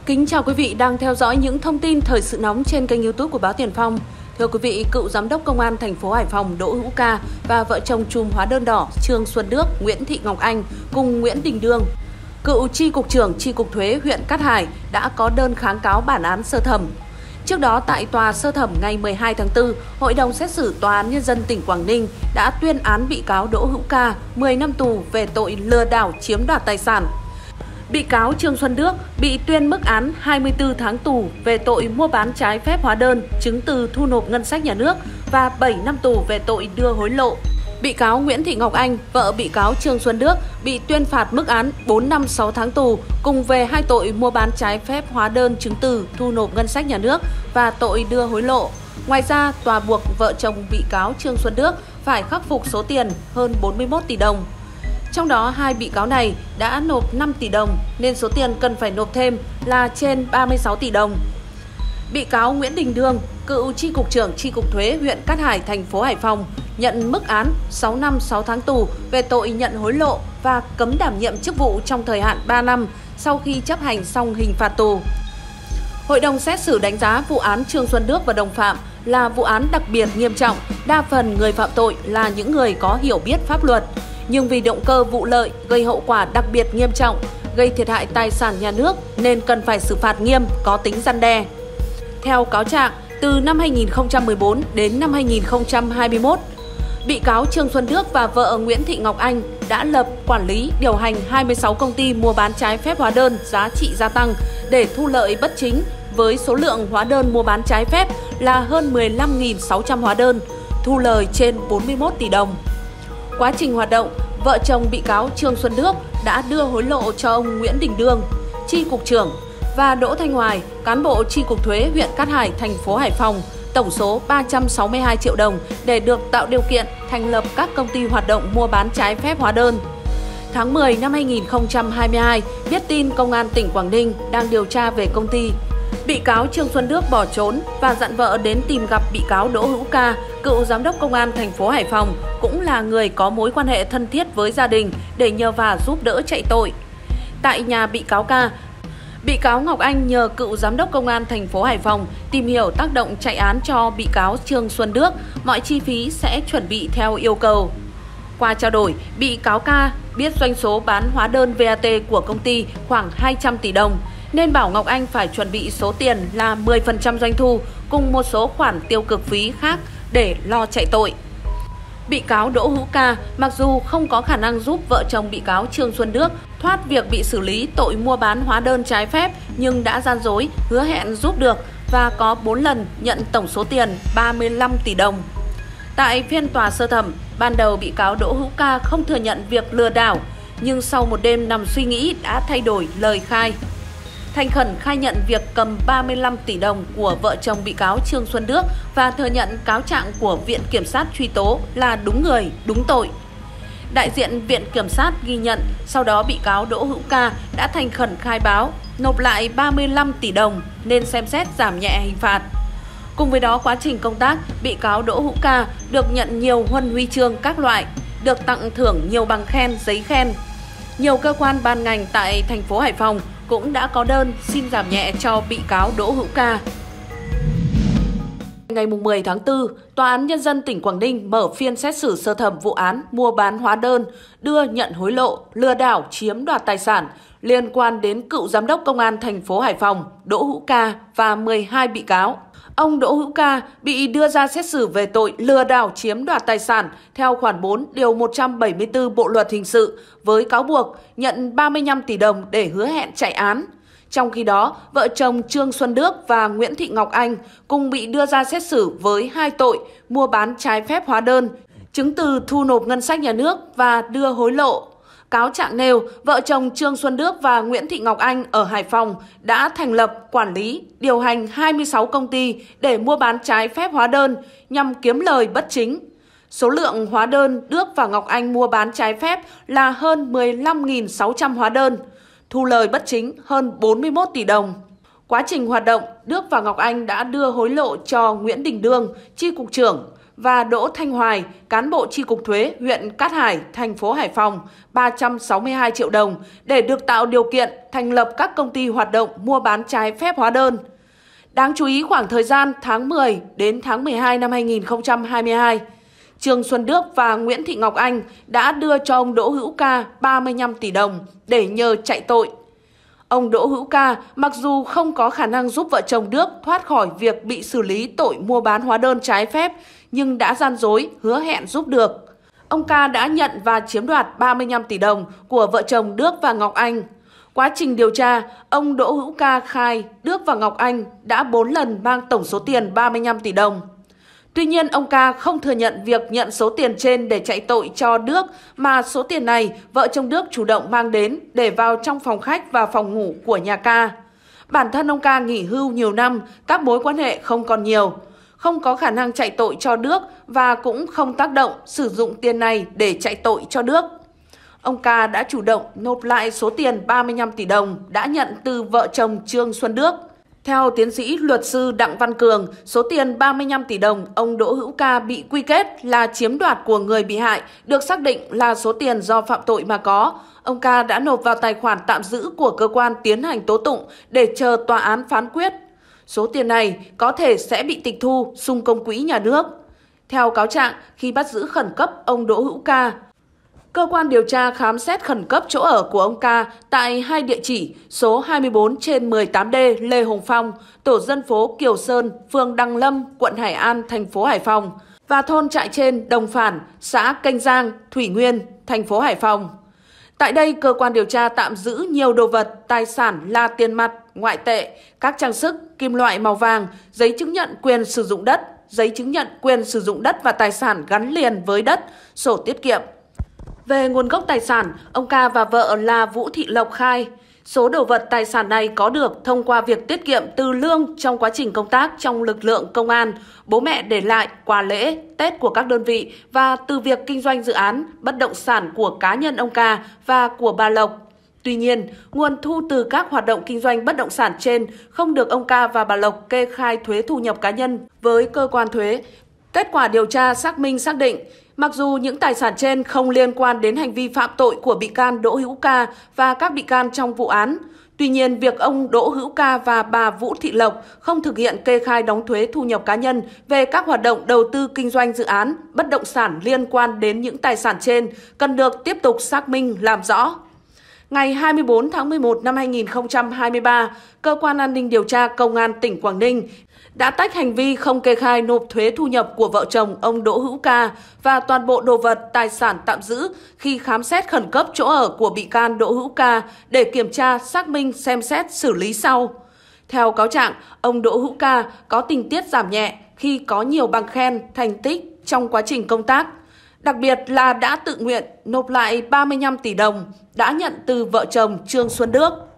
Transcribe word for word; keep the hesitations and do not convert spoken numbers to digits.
Kính chào quý vị đang theo dõi những thông tin thời sự nóng trên kênh YouTube của Báo Tiền Phong. Thưa quý vị, cựu giám đốc công an thành phố Hải Phòng Đỗ Hữu Ca và vợ chồng trùm hóa đơn đỏ Trương Xuân Đức, Nguyễn Thị Ngọc Anh cùng Nguyễn Đình Đương, cựu chi cục trưởng chi cục thuế huyện Cát Hải đã có đơn kháng cáo bản án sơ thẩm. Trước đó tại tòa sơ thẩm ngày mười hai tháng tư, Hội đồng xét xử Tòa án Nhân dân tỉnh Quảng Ninh đã tuyên án bị cáo Đỗ Hữu Ca mười năm tù về tội lừa đảo chiếm đoạt tài sản. Bị cáo Trương Xuân Đức bị tuyên mức án hai mươi tư tháng tù về tội mua bán trái phép hóa đơn, chứng từ thu nộp ngân sách nhà nước và bảy năm tù về tội đưa hối lộ. Bị cáo Nguyễn Thị Ngọc Anh, vợ bị cáo Trương Xuân Đức, bị tuyên phạt mức án bốn năm sáu tháng tù cùng về hai tội mua bán trái phép hóa đơn, chứng từ thu nộp ngân sách nhà nước và tội đưa hối lộ. Ngoài ra, tòa buộc vợ chồng bị cáo Trương Xuân Đức phải khắc phục số tiền hơn bốn mươi mốt tỷ đồng. Trong đó, hai bị cáo này đã nộp năm tỷ đồng nên số tiền cần phải nộp thêm là trên ba mươi sáu tỷ đồng. Bị cáo Nguyễn Đình Đương, cựu chi cục trưởng chi cục thuế huyện Cát Hải, thành phố Hải Phòng, nhận mức án sáu năm sáu tháng tù về tội nhận hối lộ và cấm đảm nhiệm chức vụ trong thời hạn ba năm sau khi chấp hành xong hình phạt tù. Hội đồng xét xử đánh giá vụ án Trương Xuân Đức và đồng phạm là vụ án đặc biệt nghiêm trọng, đa phần người phạm tội là những người có hiểu biết pháp luật, nhưng vì động cơ vụ lợi gây hậu quả đặc biệt nghiêm trọng, gây thiệt hại tài sản nhà nước nên cần phải xử phạt nghiêm, có tính răn đe. Theo cáo trạng, từ năm hai nghìn không trăm mười bốn đến năm hai nghìn không trăm hai mươi mốt, bị cáo Trương Xuân Đức và vợ Nguyễn Thị Ngọc Anh đã lập, quản lý, điều hành hai mươi sáu công ty mua bán trái phép hóa đơn giá trị gia tăng để thu lợi bất chính với số lượng hóa đơn mua bán trái phép là hơn mười lăm nghìn sáu trăm hóa đơn, thu lời trên bốn mươi mốt tỷ đồng. Quá trình hoạt động, vợ chồng bị cáo Trương Xuân Đức đã đưa hối lộ cho ông Nguyễn Đình Đương, chi cục trưởng, và Đỗ Thanh Hoài, cán bộ chi cục thuế huyện Cát Hải, thành phố Hải Phòng, tổng số ba trăm sáu mươi hai triệu đồng để được tạo điều kiện thành lập các công ty hoạt động mua bán trái phép hóa đơn. Tháng mười năm hai nghìn không trăm hai mươi hai, biết tin Công an tỉnh Quảng Ninh đang điều tra về công ty, bị cáo Trương Xuân Đức bỏ trốn và dặn vợ đến tìm gặp bị cáo Đỗ Hữu Ca, cựu giám đốc công an thành phố Hải Phòng, cũng là người có mối quan hệ thân thiết với gia đình, để nhờ vả giúp đỡ chạy tội. Tại nhà bị cáo Ca, bị cáo Ngọc Anh nhờ cựu giám đốc công an thành phố Hải Phòng tìm hiểu tác động chạy án cho bị cáo Trương Xuân Đức, mọi chi phí sẽ chuẩn bị theo yêu cầu. Qua trao đổi, bị cáo Ca biết doanh số bán hóa đơn vê a tê của công ty khoảng hai trăm tỷ đồng, nên bảo Ngọc Anh phải chuẩn bị số tiền là mười phần trăm doanh thu cùng một số khoản tiêu cực phí khác để lo chạy tội. Bị cáo Đỗ Hữu Ca mặc dù không có khả năng giúp vợ chồng bị cáo Trương Xuân Đức thoát việc bị xử lý tội mua bán hóa đơn trái phép, nhưng đã gian dối, hứa hẹn giúp được và có bốn lần nhận tổng số tiền ba mươi lăm tỷ đồng. Tại phiên tòa sơ thẩm, ban đầu bị cáo Đỗ Hữu Ca không thừa nhận việc lừa đảo, nhưng sau một đêm nằm suy nghĩ đã thay đổi lời khai. Thành khẩn khai nhận việc cầm ba mươi lăm tỷ đồng của vợ chồng bị cáo Trương Xuân Đức và thừa nhận cáo trạng của Viện Kiểm sát truy tố là đúng người, đúng tội. Đại diện Viện Kiểm sát ghi nhận sau đó bị cáo Đỗ Hữu Ca đã thành khẩn khai báo, nộp lại ba mươi lăm tỷ đồng nên xem xét giảm nhẹ hình phạt. Cùng với đó, quá trình công tác, bị cáo Đỗ Hữu Ca được nhận nhiều huân huy chương các loại, được tặng thưởng nhiều bằng khen, giấy khen. Nhiều cơ quan ban ngành tại thành phố Hải Phòng cũng đã có đơn xin giảm nhẹ cho bị cáo Đỗ Hữu Ca. Ngày mười tháng tư, Tòa án Nhân dân tỉnh Quảng Ninh mở phiên xét xử sơ thẩm vụ án mua bán hóa đơn, đưa nhận hối lộ, lừa đảo chiếm đoạt tài sản liên quan đến cựu giám đốc công an thành phố Hải Phòng Đỗ Hữu Ca và mười hai bị cáo. Ông Đỗ Hữu Ca bị đưa ra xét xử về tội lừa đảo chiếm đoạt tài sản theo khoản bốn điều một trăm bảy mươi tư Bộ luật hình sự với cáo buộc nhận ba mươi lăm tỷ đồng để hứa hẹn chạy án. Trong khi đó, vợ chồng Trương Xuân Đức và Nguyễn Thị Ngọc Anh cùng bị đưa ra xét xử với hai tội mua bán trái phép hóa đơn, chứng từ thu nộp ngân sách nhà nước và đưa hối lộ. Cáo trạng nêu, vợ chồng Trương Xuân Đức và Nguyễn Thị Ngọc Anh ở Hải Phòng đã thành lập, quản lý, điều hành hai mươi sáu công ty để mua bán trái phép hóa đơn nhằm kiếm lời bất chính. Số lượng hóa đơn Đức và Ngọc Anh mua bán trái phép là hơn mười lăm nghìn sáu trăm hóa đơn, thu lời bất chính hơn bốn mươi mốt tỷ đồng. Quá trình hoạt động, Đức và Ngọc Anh đã đưa hối lộ cho Nguyễn Đình Đương, chi cục trưởng, và Đỗ Thanh Hoài, cán bộ chi cục thuế huyện Cát Hải, thành phố Hải Phòng, ba trăm sáu mươi hai triệu đồng để được tạo điều kiện thành lập các công ty hoạt động mua bán trái phép hóa đơn. Đáng chú ý khoảng thời gian tháng mười đến tháng mười hai năm hai nghìn không trăm hai mươi hai, Trương Xuân Đức và Nguyễn Thị Ngọc Anh đã đưa cho ông Đỗ Hữu Ca ba mươi lăm tỷ đồng để nhờ chạy tội. Ông Đỗ Hữu Ca mặc dù không có khả năng giúp vợ chồng Đức thoát khỏi việc bị xử lý tội mua bán hóa đơn trái phép, nhưng đã gian dối, hứa hẹn giúp được. Ông Ca đã nhận và chiếm đoạt ba mươi lăm tỷ đồng của vợ chồng Đức và Ngọc Anh. Quá trình điều tra, ông Đỗ Hữu Ca khai Đức và Ngọc Anh đã bốn lần mang tổng số tiền ba mươi lăm tỷ đồng. Tuy nhiên, ông Ca không thừa nhận việc nhận số tiền trên để chạy tội cho Đức, mà số tiền này vợ chồng Đức chủ động mang đến để vào trong phòng khách và phòng ngủ của nhà Ca. Bản thân ông Ca nghỉ hưu nhiều năm, các mối quan hệ không còn nhiều, không có khả năng chạy tội cho Đức và cũng không tác động sử dụng tiền này để chạy tội cho Đức. Ông Ca đã chủ động nộp lại số tiền ba mươi lăm tỷ đồng đã nhận từ vợ chồng Trương Xuân Đức. Theo tiến sĩ luật sư Đặng Văn Cường, số tiền ba mươi lăm tỷ đồng ông Đỗ Hữu Ca bị quy kết là chiếm đoạt của người bị hại, được xác định là số tiền do phạm tội mà có. Ông Ca đã nộp vào tài khoản tạm giữ của cơ quan tiến hành tố tụng để chờ tòa án phán quyết. Số tiền này có thể sẽ bị tịch thu, sung công quỹ nhà nước. Theo cáo trạng, khi bắt giữ khẩn cấp ông Đỗ Hữu Ca, cơ quan điều tra khám xét khẩn cấp chỗ ở của ông Ca tại hai địa chỉ số hai mươi bốn trên mười tám D Lê Hồng Phong, tổ dân phố Kiều Sơn, phường Đăng Lâm, quận Hải An, thành phố Hải Phòng và thôn Trại Trên, Đồng Phản, xã Kênh Giang, Thủy Nguyên, thành phố Hải Phòng. Tại đây, cơ quan điều tra tạm giữ nhiều đồ vật, tài sản là tiền mặt, ngoại tệ, các trang sức, kim loại màu vàng, giấy chứng nhận quyền sử dụng đất, giấy chứng nhận quyền sử dụng đất và tài sản gắn liền với đất, sổ tiết kiệm. Về nguồn gốc tài sản, ông Ca và vợ là Vũ Thị Lộc khai, số đồ vật tài sản này có được thông qua việc tiết kiệm từ lương trong quá trình công tác trong lực lượng công an, bố mẹ để lại quà lễ, Tết của các đơn vị và từ việc kinh doanh dự án, bất động sản của cá nhân ông Ca và của bà Lộc. Tuy nhiên, nguồn thu từ các hoạt động kinh doanh bất động sản trên không được ông Ca và bà Lộc kê khai thuế thu nhập cá nhân với cơ quan thuế. Kết quả điều tra xác minh xác định, mặc dù những tài sản trên không liên quan đến hành vi phạm tội của bị can Đỗ Hữu Ca và các bị can trong vụ án, tuy nhiên việc ông Đỗ Hữu Ca và bà Vũ Thị Lộc không thực hiện kê khai đóng thuế thu nhập cá nhân về các hoạt động đầu tư kinh doanh dự án, bất động sản liên quan đến những tài sản trên cần được tiếp tục xác minh làm rõ. Ngày hai mươi tư tháng mười một năm hai nghìn không trăm hai mươi ba, Cơ quan An ninh Điều tra Công an tỉnh Quảng Ninh đã tách hành vi không kê khai nộp thuế thu nhập của vợ chồng ông Đỗ Hữu Ca và toàn bộ đồ vật tài sản tạm giữ khi khám xét khẩn cấp chỗ ở của bị can Đỗ Hữu Ca để kiểm tra, xác minh, xem xét, xử lý sau. Theo cáo trạng, ông Đỗ Hữu Ca có tình tiết giảm nhẹ khi có nhiều bằng khen, thành tích trong quá trình công tác. Đặc biệt là đã tự nguyện nộp lại ba mươi lăm tỷ đồng đã nhận từ vợ chồng Trương Xuân Đức.